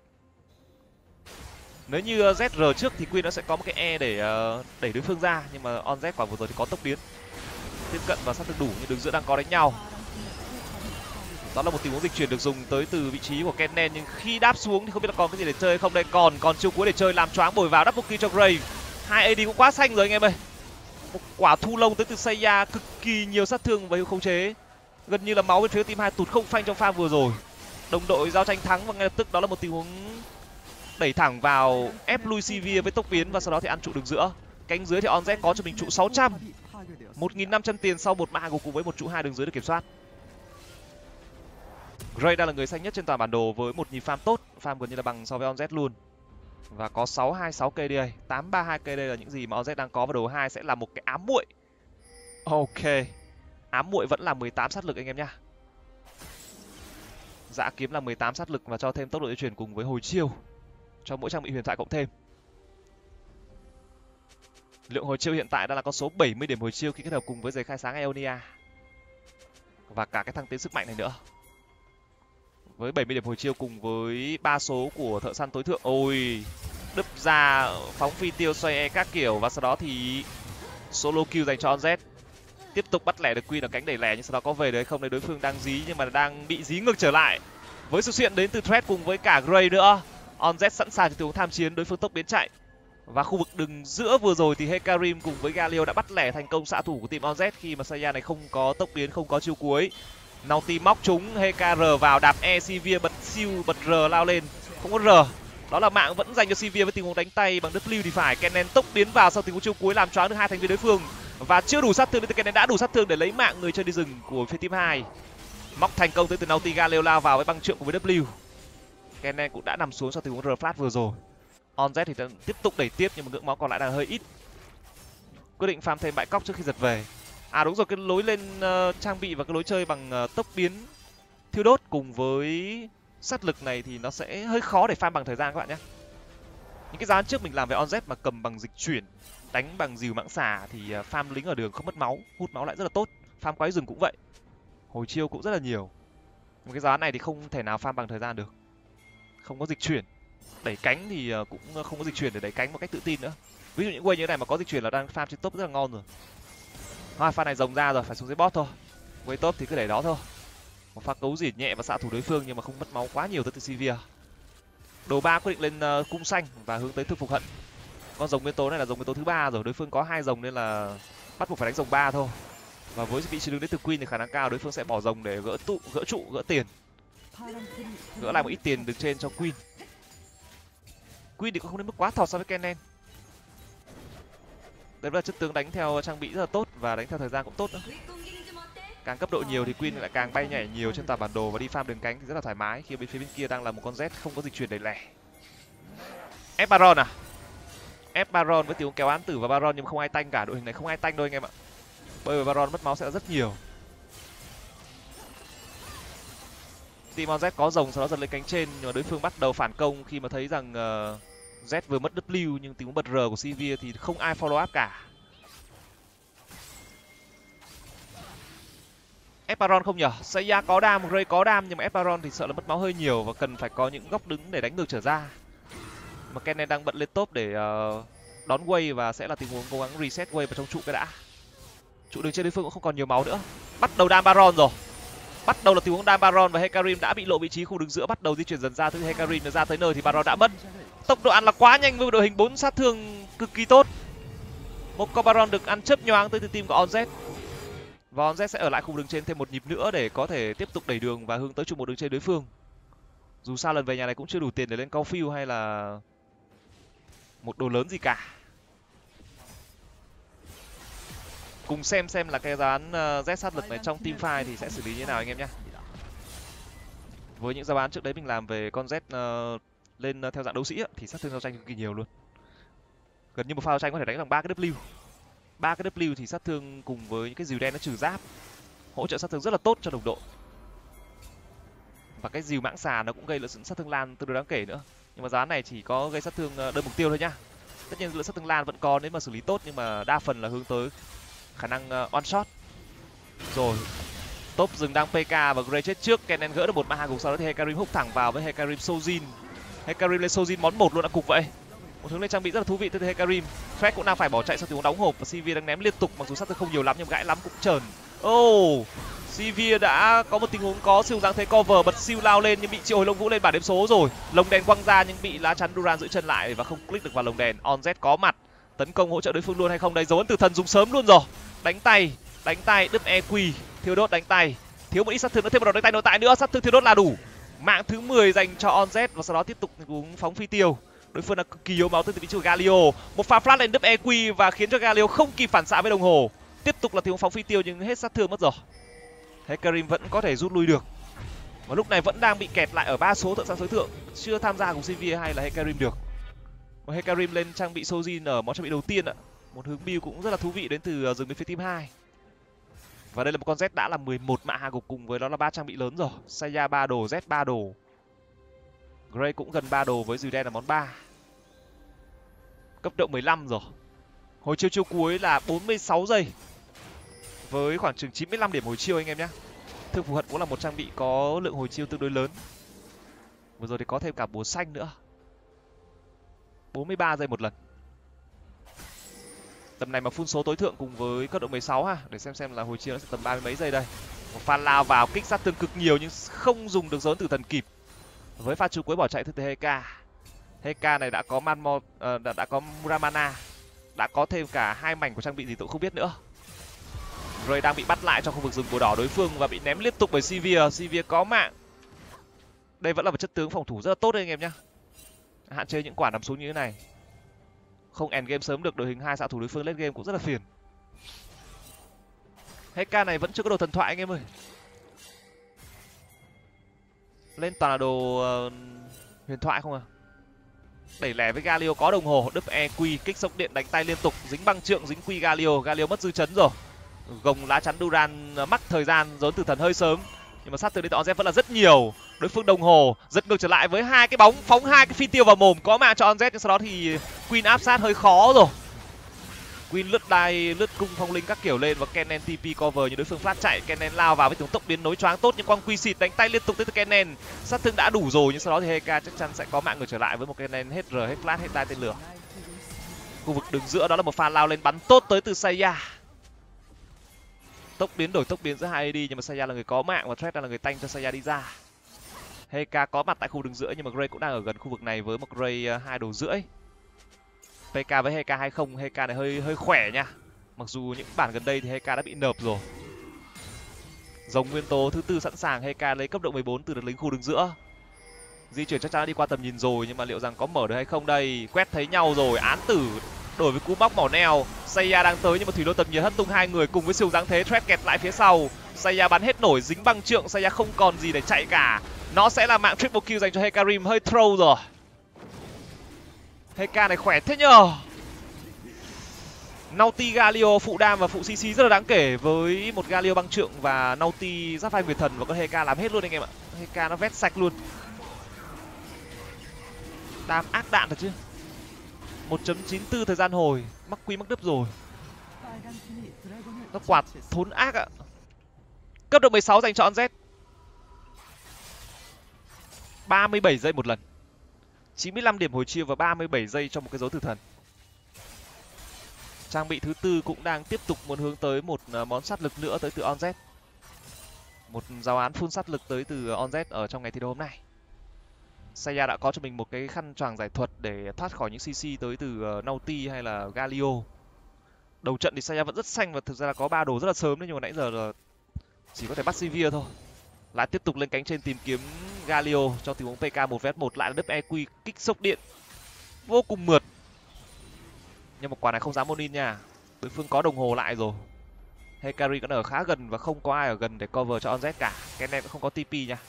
A: Nếu như ZR trước thì Queen nó sẽ có một cái E để đẩy đối phương ra, nhưng mà OnZ quả vừa rồi thì có tốc biến tiếp cận và sát thương đủ nhưng đường giữa đang có đánh nhau. Đó là một tình huống dịch chuyển được dùng tới từ vị trí của Kennen nhưng khi đáp xuống thì không biết là còn cái gì để chơi không. Đây còn chiêu cuối để chơi, làm choáng bồi vào double kill cho Gray. 2 AD cũng quá xanh rồi anh em ơi. Một quả thu lông tới từ Saya cực kỳ nhiều sát thương và hiệu khống chế. Gần như là máu bên phía team 2 tụt không phanh trong pha vừa rồi. Đồng đội giao tranh thắng và ngay lập tức đó là một tình huống đẩy thẳng vào ép lui Sivir với tốc biến và sau đó thì ăn trụ đường giữa. Cánh dưới thì OnZ có cho mình trụ 600. 1.500 tiền sau một mạng cùng với một trụ 2 đường dưới được kiểm soát. Gray đang là người xanh nhất trên toàn bản đồ với một nhịp farm tốt, farm gần như là bằng so với OnZ luôn. Và có 626 KD đây, 832 KD là những gì mà OnZ đang có, và đồ 2 sẽ là một cái ám muội. Ok. Ám muội vẫn là 18 sát lực anh em nhá. Dã kiếm là 18 sát lực và cho thêm tốc độ di chuyển cùng với hồi chiêu cho mỗi trang bị huyền thoại cộng thêm. Lượng hồi chiêu hiện tại đang là con số 70 điểm hồi chiêu khi kết hợp cùng với giày khai sáng Aeonia. và cả cái thăng tiến sức mạnh này nữa. Với 70 điểm hồi chiêu cùng với 3 số của thợ săn tối thượng. Ôi, đứt ra phóng phi tiêu xoay e các kiểu, và sau đó thì solo kill dành cho OnZ. Tiếp tục bắt lẻ được Queen ở cánh đẩy lẻ, nhưng sau đó có về được hay không đấy, đối phương đang dí nhưng mà đang bị dí ngược trở lại. Với sự hiện đến từ Thread cùng với cả Gray nữa, OnZ sẵn sàng cho tình huống tham chiến, đối phương tốc biến chạy. Và khu vực đường giữa vừa rồi thì Hecarim cùng với Galio đã bắt lẻ thành công xạ thủ của team OnZ khi mà Saya này không có tốc biến, không có chiêu cuối. Naughty móc chúng, HKR vào đạp E, Sivir bật siêu, bật R lao lên, không có R. Đó là mạng vẫn dành cho Sivir với tình huống đánh tay bằng W thì phải. Kennen tốc biến vào sau tình huống chiêu cuối làm choáng được hai thành viên đối phương và chưa đủ sát thương, nên Kennen đã đủ sát thương để lấy mạng người chơi đi rừng của phía team 2. Móc thành công tới từ Naughty, Galio lao vào với băng trượng cùng với W. Kennen cũng đã nằm xuống sau tình huống R flash vừa rồi. OnZ thì tiếp tục đẩy tiếp nhưng mà ngưỡng máu còn lại là hơi ít. Quyết định farm thêm bãi cóc trước khi giật về. À đúng rồi, cái lối lên trang bị và cái lối chơi bằng tốc biến thiêu đốt cùng với sát lực này thì nó sẽ hơi khó để farm bằng thời gian các bạn nhé. Những cái giá trước mình làm về OnZ mà cầm bằng dịch chuyển, đánh bằng dìu mãng xà thì farm lính ở đường không mất máu, hút máu lại rất là tốt. Farm quái rừng cũng vậy, hồi chiêu cũng rất là nhiều. Một cái giá này thì không thể nào farm bằng thời gian được, không có dịch chuyển. Đẩy cánh thì cũng không có dịch chuyển để đẩy cánh một cách tự tin nữa. Ví dụ những quay như thế này mà có dịch chuyển là đang farm trên top rất là ngon rồi. Pha này rồng ra rồi, phải xuống dưới bot thôi. Quay top thì cứ để đó thôi. Một pha cấu rỉn nhẹ và xạ thủ đối phương nhưng mà không mất máu quá nhiều tới từ Sivir. Đồ 3 quyết định lên cung xanh và hướng tới thực phục hận. Con rồng nguyên tố này là rồng nguyên tố thứ 3 rồi, đối phương có 2 rồng nên là bắt buộc phải đánh rồng 3 thôi. Và với vị trí đứng đến từ Queen thì khả năng cao đối phương sẽ bỏ rồng để gỡ trụ, gỡ tiền. Gỡ lại một ít tiền được trên cho Queen. Queen thì cũng không đến mức quá thọt so với Kennen. Đây là chất tướng đánh theo trang bị rất là tốt và đánh theo thời gian cũng tốt nữa. Càng cấp độ nhiều thì Queen lại càng bay nhảy nhiều trên toàn bản đồ và đi farm đường cánh thì rất là thoải mái khi bên phía bên kia đang là một con Z không có dịch chuyển đẩy lẻ. Ép Baron à? Ép Baron với tình huống kéo án tử và Baron nhưng không ai tanh cả, đội hình này không ai tanh đâu anh em ạ. Bởi vì Baron mất máu sẽ rất nhiều. Team OnZ có rồng sau đó giật lên cánh trên nhưng mà đối phương bắt đầu phản công khi mà thấy rằng Z vừa mất W nhưng tình huống bật R của Sivir thì không ai follow up cả. Eparon không nhở? Saya có đam, Gray có đam nhưng mà Eparon thì sợ là mất máu hơi nhiều và cần phải có những góc đứng để đánh ngược trở ra. Mà Kennen đang bận lên top để đón wave và sẽ là tình huống cố gắng reset wave vào trong trụ cái đã. Trụ đường trên đối phương cũng không còn nhiều máu nữa. Bắt đầu đam Baron rồi. Bắt đầu là tình huống đam Baron và Hecarim đã bị lộ vị trí khu đứng giữa, bắt đầu di chuyển dần ra. Thứ Hecarim ra tới nơi thì Baron đã mất. Tốc độ ăn là quá nhanh với đội hình 4 sát thương cực kỳ tốt. Một con Baron được ăn chớp nhoáng tới từ team của OnZ. Và OnZ sẽ ở lại khu đường trên thêm một nhịp nữa để có thể tiếp tục đẩy đường và hướng tới trụ một đường trên đối phương. Dù sao lần về nhà này cũng chưa đủ tiền để lên Caulfield hay là một đồ lớn gì cả. Cùng xem là cái dán Z sát lực này trong team fight thì sẽ xử lý như thế nào anh em nhé. Với những giá bán trước đấy mình làm về con Z lên theo dạng đấu sĩ thì sát thương giao tranh cực kỳ nhiều luôn. Gần như một pha giao tranh có thể đánh bằng 3 cái W. 3 cái W thì sát thương cùng với những cái dìu đen nó trừ giáp, hỗ trợ sát thương rất là tốt cho đồng đội. Và cái dìu mãng xà nó cũng gây lượng sát thương lan tương đối đáng kể nữa. Nhưng mà giá này chỉ có gây sát thương đơn mục tiêu thôi nhá. Tất nhiên lượng sát thương lan vẫn có nếu mà xử lý tốt nhưng mà đa phần là hướng tới khả năng one shot. Rồi, top rừng đang PK và Gray chết trước, Kennen gỡ được một ma gục, sau đó thì Hecarim húc thẳng vào với Hecarim Sojin. Hecarim lên Sojin món 1 luôn đã cục vậy. Một hướng lên trang bị rất là thú vị từ Hecarim. Fred cũng đang phải bỏ chạy sau tình huống đóng hộp và Sivir đang ném liên tục, mặc dù sát thương không nhiều lắm nhưng gãi lắm cũng trờn. Sivir đã có một tình huống có siêu dáng thế cover, bật siêu lao lên nhưng bị triệu hồi lông vũ lên bảng đếm số rồi. Lồng đèn quăng ra nhưng bị lá chắn Duran giữ chân lại và không click được vào lồng đèn. OnZ có mặt, tấn công hỗ trợ đối phương luôn hay không đây? Dấu ấn tử thần dùng sớm luôn rồi. Đánh tay, đứt EQ, thiêu đốt đánh tay. Thiếu một ít sát thương nữa, thêm một đòn đánh tay nội tại nữa, sát thương thiêu đốt là đủ. Mạng thứ 10 dành cho OnZ và sau đó tiếp tục tình huống phóng phi tiêu. Đối phương là cực kỳ yếu máu từ vị trí của Galio. Một pha flash lên đứt EQ và khiến cho Galio không kịp phản xạ với đồng hồ. Tiếp tục là tình huống phóng phi tiêu nhưng hết sát thương mất rồi. Hecarim vẫn có thể rút lui được. Và lúc này vẫn đang bị kẹt lại ở 3 số thợ săn tối thượng, chưa tham gia cùng Sivir hay là Hecarim được. Và Hecarim lên trang bị Sojin ở món trang bị đầu tiên ạ. Một hướng build cũng rất là thú vị đến từ rừng bên phía team 2. Và đây là một con Z đã là 11 mạ hạ gục cùng với đó là 3 trang bị lớn rồi. Saya 3 đồ, Z 3 đồ. Gray cũng gần 3 đồ với dìu đen là món 3. Cấp độ 15 rồi. Hồi chiêu cuối là 46 giây. Với khoảng chừng 95 điểm hồi chiêu anh em nhé. Thương phù hận cũng là một trang bị có lượng hồi chiêu tương đối lớn. Vừa rồi thì có thêm cả búa xanh nữa. 43 giây một lần. Tầm này mà full số tối thượng cùng với cấp độ 16 ha, để xem là hồi chiêu nó sẽ tầm 30 mấy giây đây. Một pha lao vào kích sát thương cực nhiều nhưng không dùng được dấu tử thần kịp. Với pha trụ cuối bỏ chạy từ Heka. Heka này đã có đã có Muramana, đã có thêm cả 2 mảnh của trang bị gì tôi không biết nữa. Ray đang bị bắt lại trong khu vực rừng bùa đỏ đối phương và bị ném liên tục bởi Sivir. Sivir có mạng. Đây vẫn là một chất tướng phòng thủ rất là tốt đấy anh em nhá. Hạn chế những quả nằm xuống như thế này. Không end game sớm được đội hình 2 xạ thủ đối phương lên game cũng rất là phiền. Heka này vẫn chưa có đồ thần thoại anh em ơi. Lên toàn là đồ huyền thoại không à. Đẩy lẻ với Galio có đồng hồ, đứt EQ, kích sốc điện đánh tay liên tục, dính băng trượng, dính quy Galio, Galio mất dư chấn rồi. Gồng lá chắn Duran mắc thời gian dốn tử thần hơi sớm, nhưng mà sát thương đến từ Onz vẫn là rất nhiều. Đối phương đồng hồ giật ngược trở lại với 2 cái bóng, phóng 2 cái phi tiêu vào mồm, có mạng cho Onz, nhưng sau đó thì Queen áp sát hơi khó rồi. Queen lướt đai, lướt cung phong linh các kiểu lên và Kennen TP cover như đối phương flash chạy. Kennen lao vào với tướng tốc biến nối choáng tốt nhưng quang quy xịt đánh tay liên tục tới từ Kennen. Sát thương đã đủ rồi nhưng sau đó thì Heka chắc chắn sẽ có mạng người trở lại với một Kennen hết R, hết flash, hết đai tên lửa. Khu vực đường giữa đó là một pha lao lên bắn tốt tới từ Saya. Tốc biến đổi tốc biến giữa hai AD nhưng mà Saya là người có mạng và Thread là người tanh cho Saya đi ra. Heka có mặt tại khu đường giữa nhưng mà Gray cũng đang ở gần khu vực này với một Gray 2 đồ rưỡi. PK với Heka 20, Heka này hơi khỏe nha. Mặc dù những bản gần đây thì Heka đã bị nợp rồi. Rồng nguyên tố thứ tư sẵn sàng, Heka lấy cấp độ 14 từ được lính khu đường giữa. Di chuyển chắc chắn đã đi qua tầm nhìn rồi nhưng mà liệu rằng có mở được hay không đây. Quét thấy nhau rồi, án tử đổi với cú móc mỏ neo. Saya đang tới nhưng mà thủy lô tầm nhiệt hất tung hai người cùng với siêu dáng thế. Thread kẹt lại phía sau. Saya bắn hết nổi, dính băng trượng, Saya không còn gì để chạy cả. Nó sẽ là mạng triple kill dành cho Hekarim, hơi throw rồi. Heka này khỏe thế nhờ. Naughty Galio phụ đam và phụ CC rất là đáng kể với một Galio băng trượng và Naughty giáp vai Nguyệt Thần và con Heka làm hết luôn anh em ạ. Heka nó vét sạch luôn. Đam ác đạn thật chứ. 1.94 thời gian hồi, mắc quy mắc đứt rồi. Nó quạt thốn ác ạ. Cấp độ 16 dành cho Onz. 37 giây một lần. 95 điểm hồi chiêu và 37 giây cho một cái dấu tử thần. Trang bị thứ tư cũng đang tiếp tục muốn hướng tới một món sát lực nữa tới từ Onz. Một giáo án full sát lực tới từ Onz ở trong ngày thi đấu hôm nay. Saya đã có cho mình một cái khăn choàng giải thuật để thoát khỏi những CC tới từ Naughty hay là Galio. Đầu trận thì Saya vẫn rất xanh và thực ra là có 3 đồ rất là sớm đấy, nhưng mà nãy giờ là chỉ có thể bắt Sivir thôi. Lại tiếp tục lên cánh trên tìm kiếm Galio cho tình huống PK 1v1, lại là đứt EQ, kích sốc điện vô cùng mượt. Nhưng mà quả này không dám môn in nha. Đối phương có đồng hồ lại rồi. Hekari vẫn ở khá gần và không có ai ở gần để cover cho Onz cả. Kennen cũng không có TP nha.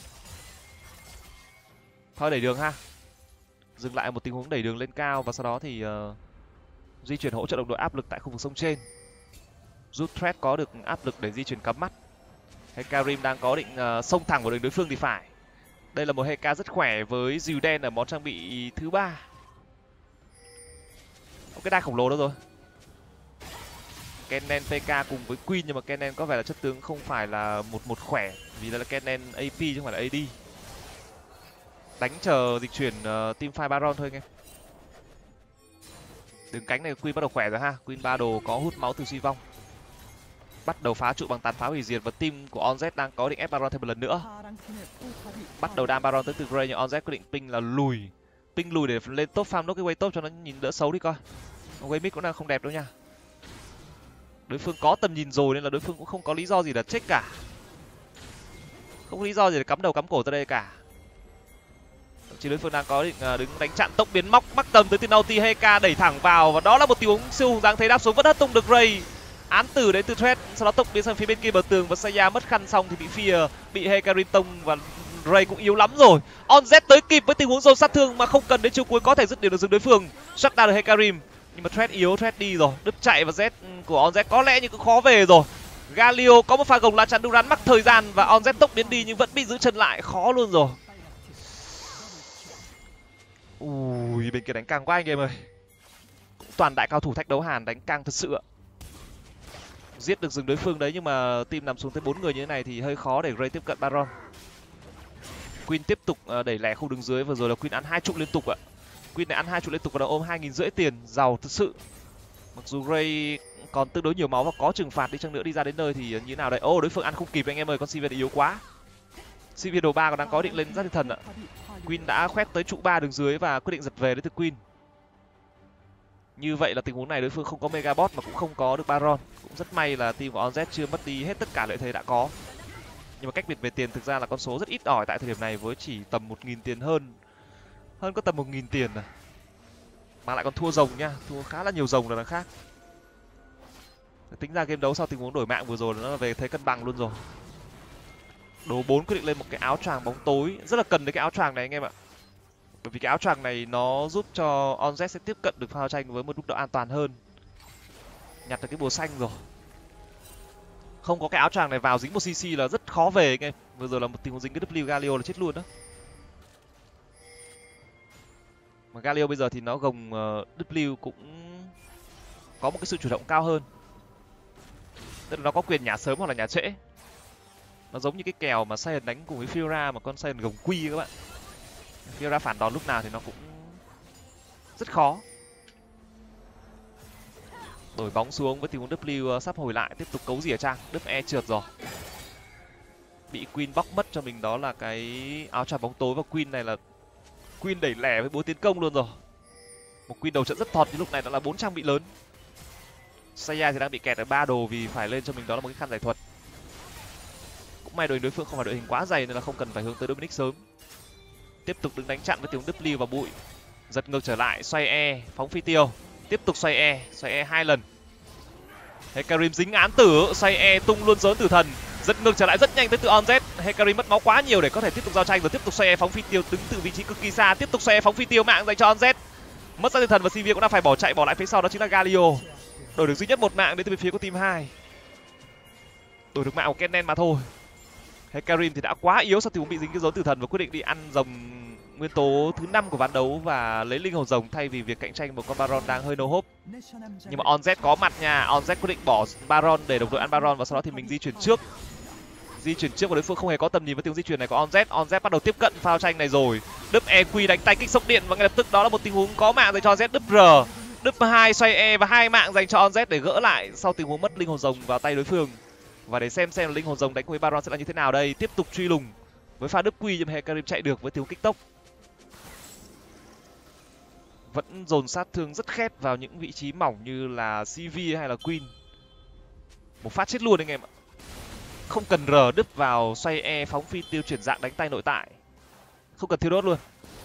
A: Thôi đẩy đường ha. Dừng lại một tình huống đẩy đường lên cao và sau đó thì di chuyển hỗ trợ đồng đội áp lực tại khu vực sông trên. Giúp Thread có được áp lực để di chuyển cắm mắt. Hekarim đang có định xông thẳng vào đường đối phương thì phải. Đây là một Heka rất khỏe với dìu đen ở món trang bị thứ 3. Có cái đai khổng lồ đó rồi. Kennen PK cùng với Queen nhưng mà Kennen có vẻ là chất tướng không phải là một khỏe vì đây là Kennen AP chứ không phải là AD. Đánh chờ dịch chuyển team fight Baron thôi anh em. Đường cánh này Queen bắt đầu khỏe rồi ha. Queen 3 đồ có hút máu từ suy vong. Bắt đầu phá trụ bằng tàn pháo hủy diệt và team của Onz đang có định ép Baron thêm một lần nữa. Bắt đầu đam Baron tới từ Gray nhưng Onz quyết định ping là lùi. Ping lùi để lên top farm nốt cái way top cho nó nhìn đỡ xấu đi coi. Way mid cũng đang không đẹp đâu nha. Đối phương có tầm nhìn rồi nên là đối phương cũng không có lý do gì để check cả. Không có lý do gì để cắm đầu cắm cổ tới đây cả. Chỉ đối phương đang có định đứng đánh chặn tốc biến móc mắc tầm tới từ Naughty. Heka đẩy thẳng vào và đó là một tình huống siêu hùng dáng thế đáp xuống vẫn hất tung được Ray. Án tử đến từ Thread, sau đó tốc biến sang phía bên kia bờ tường và Saya mất khăn xong thì bị Fear, bị Hekarim tông và Ray cũng yếu lắm rồi. Onz tới kịp với tình huống dồn sát thương mà không cần đến chiều cuối có thể dứt điểm được dừng đối phương. Shut down được Hekarim nhưng mà Thread yếu, Thread đi rồi, đứt chạy và Z của Onz có lẽ như cũng khó về rồi. Galio có một pha gồng lá chắn Duran mắc thời gian và Onz tốc biến đi nhưng vẫn bị giữ chân lại, khó luôn rồi. Ui, bên kia đánh càng quá anh em ơi. Cũng toàn đại cao thủ thách đấu Hàn đánh càng thật sự ạ. giết được rừng đối phương đấy, nhưng mà team nằm xuống tới 4 người như thế này thì hơi khó để Gray tiếp cận Baron. Queen tiếp tục đẩy lẻ khu đứng dưới, vừa rồi là Queen ăn 2 trụ liên tục ạ. Queen này ăn 2 trụ liên tục và đã ôm 2.500 tiền, giàu thực sự. Mặc dù Gray còn tương đối nhiều máu và có trừng phạt đi chăng nữa, đi ra đến nơi thì như nào đây? Ô, đối phương ăn không kịp anh em ơi, con Sivir yếu quá. Sivir đồ 3 còn đang có định lên Giác Thiên Thần ạ. Queen đã khoét tới trụ 3 đứng dưới và quyết định giật về đến từ Queen. Như vậy là tình huống này đối phương không có Megabot mà cũng không có được Baron. Cũng rất may là team của OnZ chưa mất đi hết tất cả lợi thế đã có. Nhưng mà cách biệt về tiền thực ra là con số rất ít ỏi tại thời điểm này, với chỉ tầm 1.000 tiền hơn có tầm 1.000 tiền à. Mà lại còn thua rồng nha, thua khá là nhiều rồng là đằng khác. Tính ra game đấu sau tình huống đổi mạng vừa rồi nó là về thế cân bằng luôn rồi. Đồ 4 quyết định lên một cái áo choàng bóng tối, rất là cần đến cái áo choàng này anh em ạ. Bởi vì cái áo choàng này nó giúp cho OnZ sẽ tiếp cận được pha tranh với một mức độ an toàn hơn. Nhặt được cái bùa xanh rồi. Không có cái áo choàng này vào dính một CC là rất khó về anh em. Vừa rồi là một tình huống dính cái W Galio là chết luôn đó. Mà Galio bây giờ thì nó gồng W cũng có một cái sự chủ động cao hơn. Tức là nó có quyền nhả sớm hoặc là nhả trễ. Nó giống như cái kèo mà Saiyan đánh cùng với Fiora mà con Saiyan gồng quy các bạn. Fiora phản đòn lúc nào thì nó cũng rất khó. Đổi bóng xuống với tình huống W sắp hồi lại, tiếp tục cấu rỉa trang. E trượt rồi. Bị Queen bóc mất cho mình đó là cái áo choàng bóng tối, và Queen này là Queen đẩy lẻ với búa tiến công luôn rồi. Một Queen đầu trận rất thọt, như lúc này đã là 4 trang bị lớn. Saya thì đang bị kẹt ở 3 đồ vì phải lên cho mình đó là một cái khăn giải thuật. Cũng may đối phương không phải đội hình quá dày nên là không cần phải hướng tới Dominic sớm. Tiếp tục đứng đánh chặn với tiếng W và bụi. Giật ngược trở lại, xoay E, phóng phi tiêu. Tiếp tục xoay E 2 lần. Hecarim dính án tử, xoay E tung luôn dớn tử thần. Giật ngược trở lại rất nhanh tới từ OnZ. Hecarim mất máu quá nhiều để có thể tiếp tục giao tranh, và tiếp tục xoay E phóng phi tiêu đứng từ vị trí cực kỳ xa. Tiếp tục xoay E phóng phi tiêu mạng dành cho OnZ. Mất Giác Thiên Thần và Sivir cũng đang phải bỏ chạy, bỏ lại phía sau đó chính là Galio. Đổi được duy nhất một mạng đến từ phía của team 2. Đổi được mạng của Kennen mà thôi. Hecarim thì đã quá yếu sau tình huống bị dính cái dấu tử thần và quyết định đi ăn rồng nguyên tố thứ 5 của ván đấu và lấy linh hồn rồng thay vì việc cạnh tranh một con Baron đang hơi no hope. Nhưng mà OnZ có mặt nha, OnZ quyết định bỏ Baron để đồng đội ăn Baron và sau đó thì mình di chuyển trước. Di chuyển trước và đối phương không hề có tầm nhìn với tiếng di chuyển này của OnZ. OnZ bắt đầu tiếp cận pha tranh này rồi. Đúp EQ đánh tay kích sốc điện và ngay lập tức đó là một tình huống có mạng dành cho OnZ. Đúp R, đúp 2 xoay E và 2 mạng dành cho OnZ để gỡ lại sau tình huống mất linh hồn rồng vào tay đối phương. Và để xem linh hồn rồng đánh với Baron sẽ là như thế nào đây. Tiếp tục truy lùng với pha đúp quy, nhưng Hecarim chạy được với tiếng kích tốc. Vẫn dồn sát thương rất khét vào những vị trí mỏng như là CV hay là Queen. Một phát chết luôn anh em ạ. Không cần R đúp vào xoay E phóng phi tiêu chuyển dạng đánh tay nội tại. Không cần thiêu đốt luôn.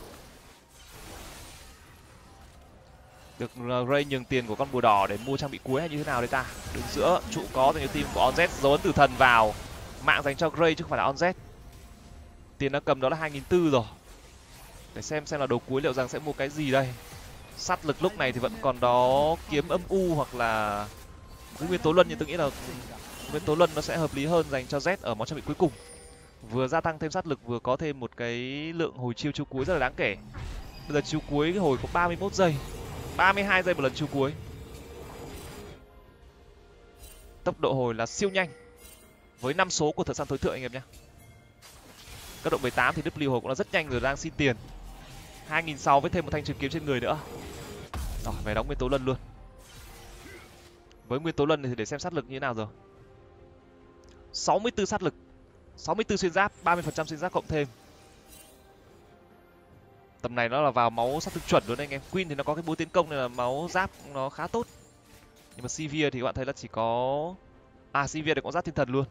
A: Được Ray nhường tiền của con bùa đỏ để mua trang bị cuối hay như thế nào đây ta? Đứng giữa trụ có dành cho team của OnZ, dấu ấn tử thần vào. Mạng dành cho Ray chứ không phải là OnZ. Tiền đã cầm đó là 2.400 rồi. Để xem là đầu cuối liệu rằng sẽ mua cái gì đây. Sát lực lúc này thì vẫn còn đó kiếm âm u hoặc là cái nguyên tố luân, nhưng tôi nghĩ là nguyên tố luân nó sẽ hợp lý hơn dành cho Z ở món trang bị cuối cùng. Vừa gia tăng thêm sát lực, vừa có thêm một cái lượng hồi chiêu cuối rất là đáng kể. Bây giờ chiêu cuối cái hồi có 31 giây, 32 giây một lần chiêu cuối. Tốc độ hồi là siêu nhanh với 5 số của thợ săn tối thượng anh em nhé. Cấp độ 18 thì W hồi cũng là rất nhanh rồi, đang xin tiền. 2.600 với thêm một thanh trường kiếm trên người nữa. Rồi về đóng nguyên tố luân luôn. Với nguyên tố luân thì để xem sát lực như thế nào rồi. 64 sát lực, 64 xuyên giáp, 30% xuyên giáp cộng thêm. Tầm này nó là vào máu sát thương chuẩn luôn anh em. Queen thì nó có cái búa tiến công nên là máu giáp nó khá tốt. Nhưng mà Sivir thì các bạn thấy là chỉ có Sivir thì có giáp thiên thần luôn.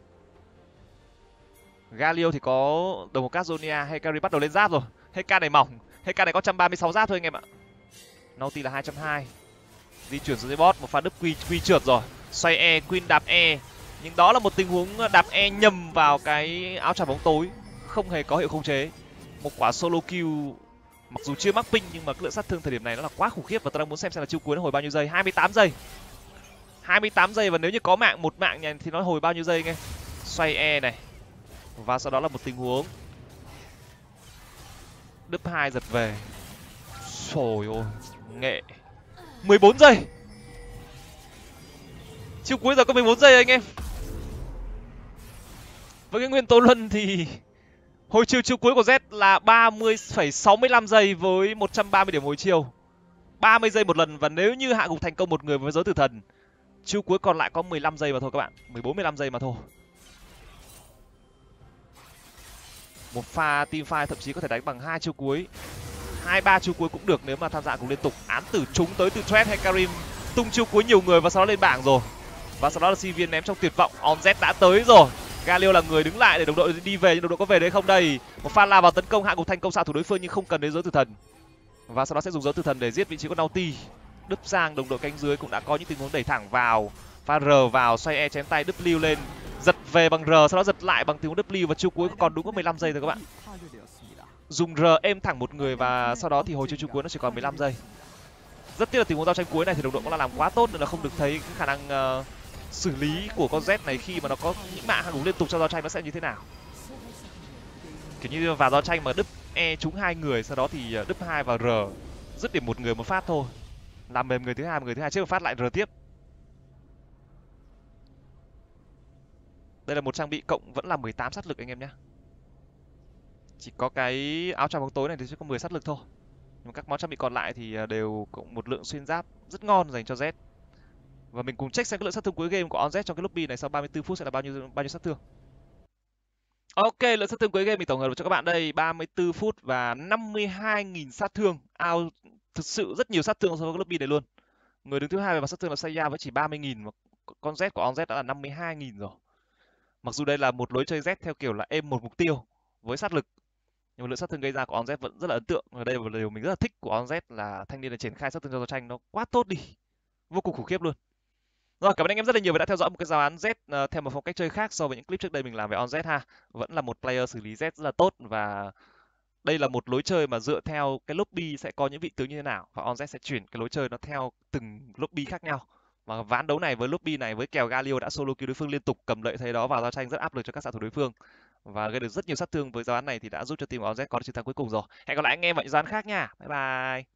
A: Galio thì có đồng một cát Zonia. Hecarim bắt đầu lên giáp rồi. Heka này mỏng, Heka này có 136 giáp thôi anh em ạ. Naughty là 220. Di chuyển xuống dưới bot, một pha đứt quy trượt rồi. Xoay E, Queen đạp E. Nhưng đó là một tình huống đạp E nhầm vào cái áo choàng bóng tối, không hề có hiệu khống chế. Một quả solo kill mặc dù chưa mắc ping nhưng mà lượng sát thương thời điểm này nó là quá khủng khiếp, và tôi đang muốn xem là chiêu cuối nó hồi bao nhiêu giây. 28 giây. 28 giây, và nếu như có mạng, một mạng này thì nó hồi bao nhiêu giây nghe. Xoay E này. Và sau đó là một tình huống đúp 2 giật về. Trời ơi, nghệ. 14 giây. Chiêu cuối giờ có 14 giây anh em. Với cái nguyên tố luân thì hồi chiêu cuối của Z là 30,65 giây với 130 điểm hồi chiêu. 30 giây một lần, và nếu như hạ gục thành công một người với giới tử thần, chiêu cuối còn lại có 15 giây mà thôi các bạn, 14-15 giây mà thôi. Một pha team fight thậm chí có thể đánh bằng 2 chiêu cuối, 2-3 chiêu cuối cũng được nếu mà tham gia cùng liên tục. Án tử trúng tới từ Thread hay Karim tung chiêu cuối nhiều người và sau đó lên bảng rồi. Và sau đó là sinh viên ném trong tuyệt vọng. OnZ đã tới rồi. Galio là người đứng lại để đồng đội đi về, nhưng đồng đội có về đấy không đây? Một pha lao vào tấn công hạ gục thành công xạ thủ đối phương nhưng không cần đến giới tử thần. Và sau đó sẽ dùng giới tử thần để giết vị trí của Naughty. Đứt sang đồng đội cánh dưới cũng đã có những tình huống đẩy thẳng vào. Pha R vào xoay E chém tay W lên, giật về bằng R, sau đó giật lại bằng tình huống W, và chiêu cuối còn đúng có 15 giây thôi các bạn. Dùng R êm thẳng một người và sau đó thì hồi chiêu cuối nó chỉ còn 15 giây. Rất tiếc là tình huống giao tranh cuối này thì đồng đội cũng đã làm quá tốt nên là không được thấy cái khả năng xử lý của con Z này khi mà nó có những mạng hạ gục liên tục trong giao tranh nó sẽ như thế nào. Kiểu như vào giao tranh mà đứt E trúng 2 người, sau đó thì đứt 2 và R dứt điểm một người một phát thôi, làm mềm người thứ hai, người thứ hai chết một phát lại R tiếp. Đây là một trang bị cộng vẫn là 18 sát lực anh em nhé. Chỉ có cái áo choàng bóng tối này thì chỉ có 10 sát lực thôi. Nhưng các món trang bị còn lại thì đều cộng một lượng xuyên giáp rất ngon dành cho Z. Và mình cùng check xem cái lượng sát thương cuối game của OnZ trong cái lobby này sau 34 phút sẽ là bao nhiêu sát thương. Ok, lượng sát thương cuối game mình tổng hợp cho các bạn đây, 34 phút và 52.000 sát thương. Ao thực sự rất nhiều sát thương so với cái lobby này luôn. Người đứng thứ hai về mặt sát thương là Saya với chỉ 30.000, và con Z của OnZ đã là 52.000 rồi. Mặc dù đây là một lối chơi Z theo kiểu là êm một mục tiêu với sát lực, nhưng mà lượng sát thương gây ra của OnZ vẫn rất là ấn tượng. Và đây là một điều mình rất là thích của OnZ là thanh niên này triển khai sát thương cho giao tranh nó quá tốt đi, vô cùng khủng khiếp luôn. Rồi, cảm ơn anh em rất là nhiều vì đã theo dõi một cái giáo án Z theo một phong cách chơi khác so với những clip trước đây mình làm về OnZ ha. Vẫn là một player xử lý Z rất là tốt, và đây là một lối chơi mà dựa theo cái lobby sẽ có những vị tướng như thế nào, và OnZ sẽ chuyển cái lối chơi nó theo từng lobby khác nhau. Và ván đấu này với lobby này với kèo Galio đã solo kill đối phương liên tục, cầm lợi thế đó vào giao tranh rất áp lực cho các xạ thủ đối phương và gây được rất nhiều sát thương với giáo án này thì đã giúp cho team OnZ có được chiến thắng cuối cùng rồi. Hẹn gặp lại anh em ở những giáo án khác nha. Bye bye.